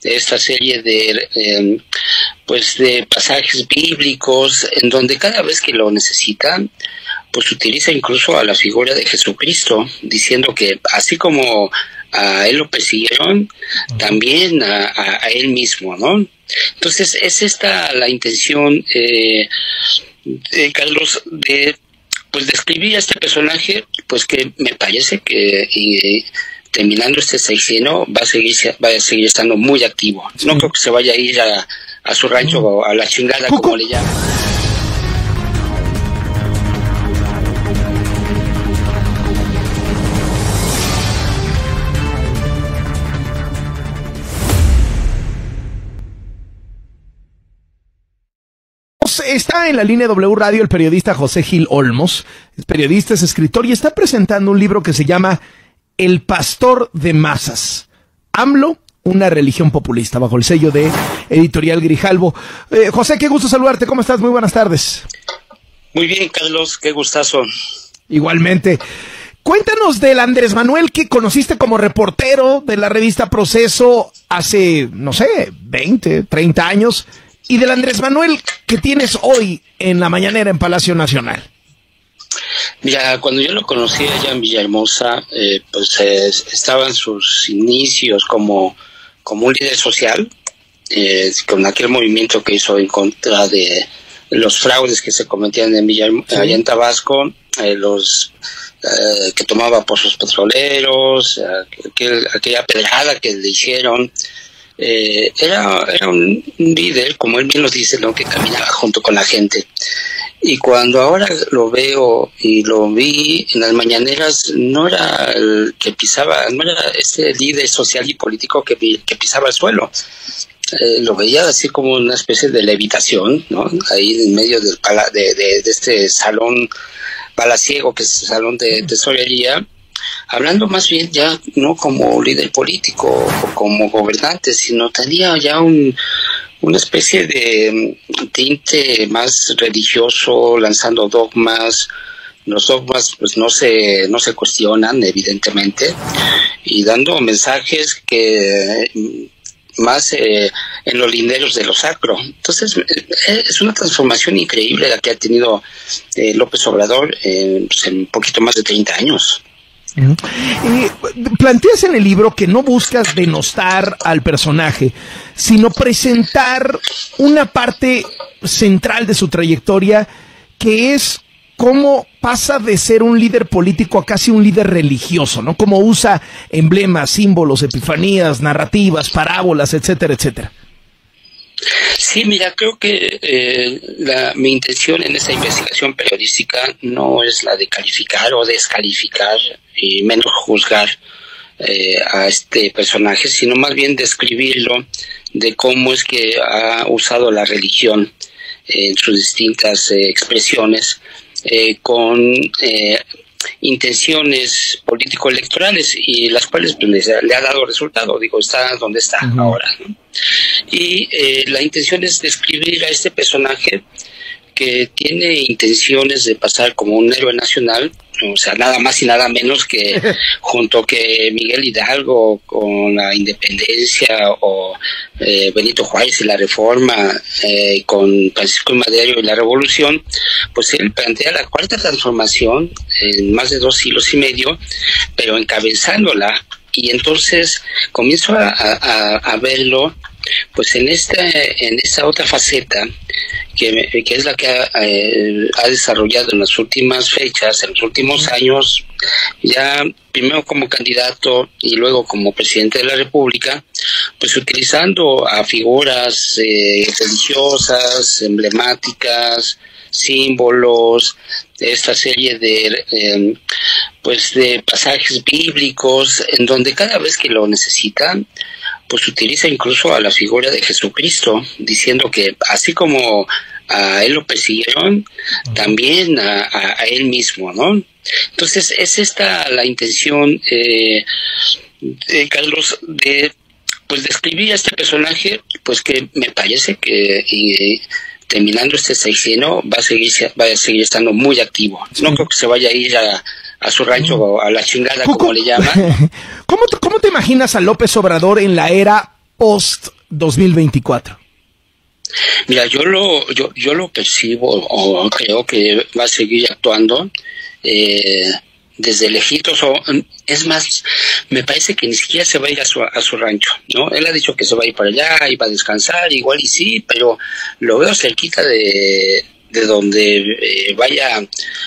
esta serie de pues de pasajes bíblicos en donde cada vez que lo necesitan, pues utiliza incluso a la figura de Jesucristo, diciendo que así como a él lo persiguieron, también a él mismo, ¿no? Entonces es esta la intención, Carlos, de pues describir a este personaje, pues que me parece que terminando este sexenio va a seguir estando muy activo. Sí. No creo que se vaya a ir a su rancho o a la chingada, como le llaman. Está en la línea W Radio el periodista José Gil Olmos. Es periodista, es escritor y está presentando un libro que se llama El pastor de masas. AMLO, una religión populista, bajo el sello de Editorial Grijalvo. José, qué gusto saludarte. ¿Cómo estás? Muy buenas tardes. Muy bien, Carlos. Qué gustazo. Igualmente. Cuéntanos del Andrés Manuel que conociste como reportero de la revista Proceso hace, no sé, 20, 30 años. Y del Andrés Manuel que tienes hoy en la mañanera en Palacio Nacional. Mira, cuando yo lo conocí allá en Villahermosa, pues estaba en sus inicios como un líder social, con aquel movimiento que hizo en contra de los fraudes que se cometían en Villahermosa, allá en Tabasco, que tomaba pozos petroleros, aquella pedrada que le hicieron. Era un líder, como él bien nos dice, ¿no?, que caminaba junto con la gente. Y cuando ahora lo veo y lo vi en las mañaneras, no era el que pisaba, no era ese líder social y político que pisaba el suelo. Lo veía así como una especie de levitación, ¿no?, ahí en medio de este salón palaciego, que es el salón de tesorería, hablando más bien ya no como líder político o como gobernante, sino tenía ya una especie de tinte más religioso, lanzando dogmas. Los dogmas pues no se cuestionan, evidentemente, y dando mensajes que más en los linderos de lo sacro. Entonces es una transformación increíble la que ha tenido López Obrador pues, en un poquito más de 30 años. Planteas en el libro que no buscas denostar al personaje, sino presentar una parte central de su trayectoria, que es cómo pasa de ser un líder político a casi un líder religioso, ¿no? Cómo usa emblemas, símbolos, epifanías, narrativas, parábolas, etcétera, etcétera. Sí, mira, creo que mi intención en esa investigación periodística no es la de calificar o descalificar y menos juzgar a este personaje, sino más bien describirlo, de cómo es que ha usado la religión en sus distintas expresiones con intenciones político-electorales, y las cuales pues, le ha dado resultado. Digo, está donde está ahora, ¿no? Y la intención es describir a este personaje que tiene intenciones de pasar como un héroe nacional, o sea, nada más y nada menos que junto que Miguel Hidalgo con la independencia, o Benito Juárez y la reforma, con Francisco y Madero y la revolución. Pues él plantea la cuarta transformación en más de 2 siglos y medio, pero encabezándola. Y entonces comienzo a verlo pues en esta otra faceta que es la que ha desarrollado en las últimas fechas, en los últimos años, ya primero como candidato y luego como presidente de la República, pues utilizando a figuras religiosas, emblemáticas, símbolos, esta serie de pues de pasajes bíblicos en donde cada vez que lo necesitan, pues utiliza incluso a la figura de Jesucristo, diciendo que así como a él lo persiguieron, también a él mismo, ¿no? Entonces es esta la intención, Carlos, de pues describir a este personaje, pues que me parece que terminando este sexenio va a seguir estando muy activo. No creo que se vaya a ir a su rancho o a la chingada, como le llaman. ¿Cómo te imaginas a López Obrador en la era post 2024? Mira, yo lo percibo, o creo que va a seguir actuando desde lejitos, o es más, me parece que ni siquiera se va a ir a su rancho, ¿no? Él ha dicho que se va a ir para allá y va a descansar, igual y sí, pero lo veo cerquita de donde vaya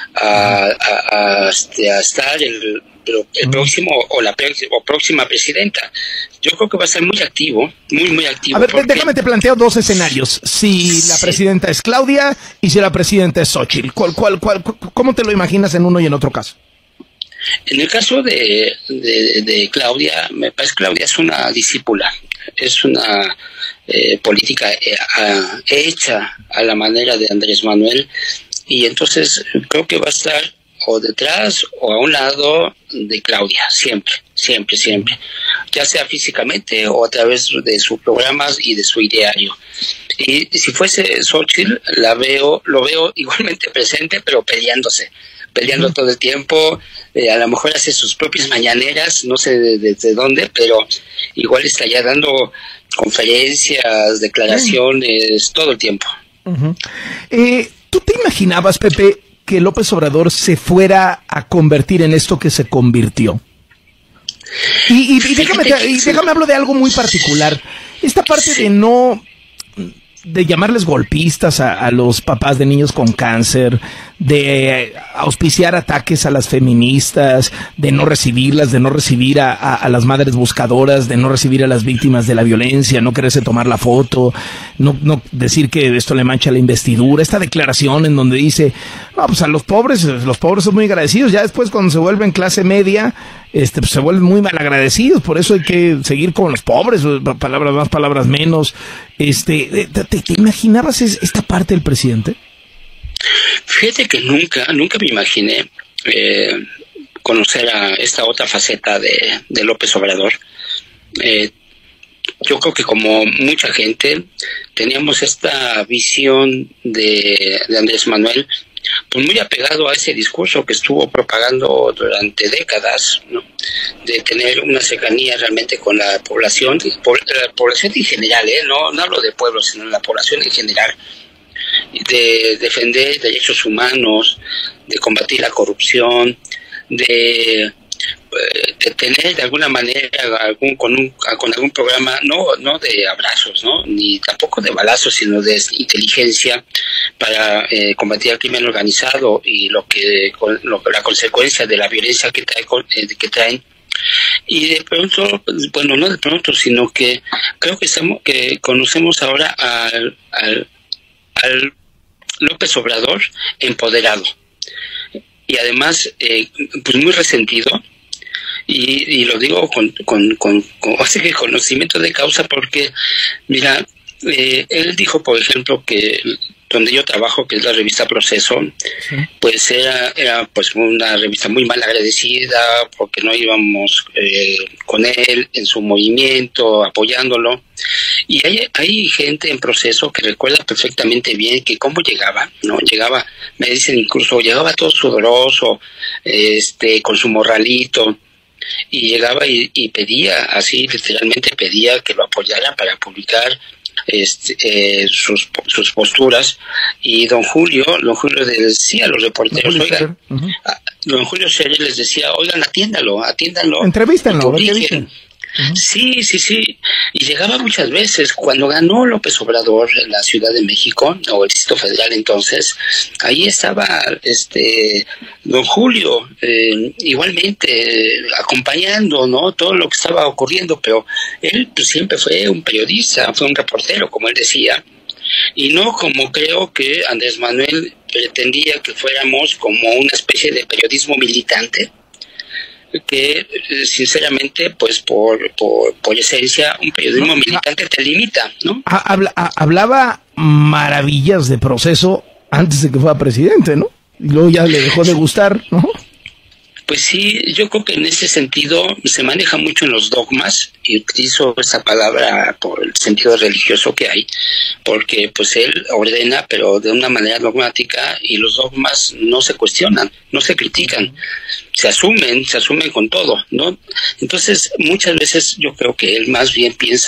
a estar el próximo o la próxima presidenta. Yo creo que va a ser muy activo, muy activo. A ver, déjame te planteo dos escenarios. Si la presidenta es Claudia y si la presidenta es Xóchitl, ¿cómo te lo imaginas en uno y en otro caso? En el caso de Claudia, me parece que Claudia es una discípula, es una política hecha a la manera de Andrés Manuel, y entonces creo que va a estar o detrás o a un lado de Claudia, siempre, ya sea físicamente o a través de sus programas y de su ideario. Y si fuese Xóchitl, lo veo igualmente presente, pero peleando todo el tiempo, a lo mejor hace sus propias mañaneras, no sé desde dónde, pero igual está ya dando conferencias, declaraciones, todo el tiempo. ¿Tú te imaginabas, Pepe, que López Obrador se fuera a convertir en esto que se convirtió? Y déjame hablar de algo muy particular. Esta parte de llamarles golpistas a los papás de niños con cáncer, de auspiciar ataques a las feministas, de no recibirlas, de no recibir a las madres buscadoras, de no recibir a las víctimas de la violencia, no quererse tomar la foto, no decir que esto le mancha la investidura, esta declaración en donde dice, no, pues a los pobres son muy agradecidos, ya después cuando se vuelven clase media, pues se vuelven muy malagradecidos, por eso hay que seguir con los pobres, palabras más, palabras menos. ¿Te imaginabas esta parte del presidente? Fíjate que nunca me imaginé conocer a esta otra faceta de López Obrador. Yo creo que como mucha gente teníamos esta visión de Andrés Manuel, pues muy apegado a ese discurso que estuvo propagando durante décadas, ¿no? De tener una cercanía realmente con la población en general, no hablo de pueblos, sino la población en general, de defender derechos humanos, de combatir la corrupción, de tener de alguna manera con algún programa, no de abrazos, ¿no? Ni tampoco de balazos, sino de inteligencia para combatir el crimen organizado y la consecuencia de la violencia que traen. Y de pronto, bueno, no de pronto, sino que creo que conocemos ahora al López Obrador empoderado y además pues muy resentido, y lo digo con así que conocimiento de causa, porque mira, él dijo, por ejemplo, que donde yo trabajo, que es la revista Proceso, sí, pues era pues una revista muy mal agradecida porque no íbamos con él en su movimiento, apoyándolo. Y hay gente en Proceso que recuerda perfectamente bien que cómo llegaba, me dicen incluso, llegaba todo sudoroso, con su morralito, y llegaba y pedía, así literalmente pedía que lo apoyaran para publicar sus posturas. Y don Julio le decía a los reporteros, oigan, don Julio Scherer les decía, oigan, atiéndanlo, entrevístenlo, Sí, y llegaba muchas veces. Cuando ganó López Obrador en la Ciudad de México, o el Distrito Federal entonces, ahí estaba don Julio, igualmente acompañando, ¿no?, todo lo que estaba ocurriendo, pero él pues siempre fue un periodista, fue un reportero, como él decía, y no como creo que Andrés Manuel pretendía que fuéramos, como una especie de periodismo militante, que sinceramente pues por esencia un periodismo militante te limita, ¿no? Hablaba maravillas de Proceso antes de que fuera presidente, ¿no? Y luego ya le dejó de gustar, ¿no? Pues sí, yo creo que en ese sentido se maneja mucho en los dogmas, y utilizo esa palabra por el sentido religioso que hay, porque pues él ordena, pero de una manera dogmática, y los dogmas no se cuestionan, no se critican, se asumen con todo, ¿no? Entonces, muchas veces yo creo que él más bien piensa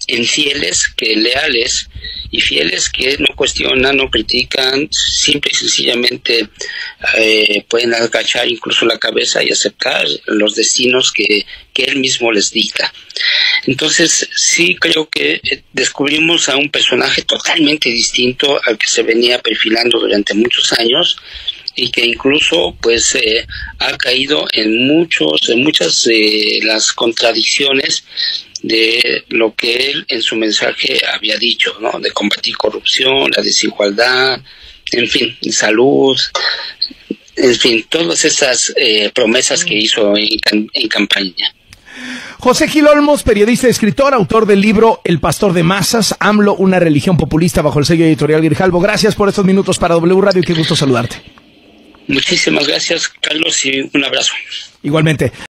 en fieles que leales, y fieles que no cuestionan, no critican, simple y sencillamente pueden agachar incluso la cabeza y aceptar los destinos que él mismo les dicta. Entonces sí creo que descubrimos a un personaje totalmente distinto al que se venía perfilando durante muchos años, y que incluso pues ha caído en muchas de las contradicciones de lo que él en su mensaje había dicho, ¿no? De combatir corrupción, la desigualdad, en fin, salud, en fin, todas esas promesas que hizo en campaña. José Gil Olmos, periodista y escritor, autor del libro El Pastor de Masas, AMLO, una religión populista, bajo el sello editorial Grijalbo. Gracias por estos minutos para W Radio y qué gusto saludarte. Muchísimas gracias, Carlos, y un abrazo. Igualmente.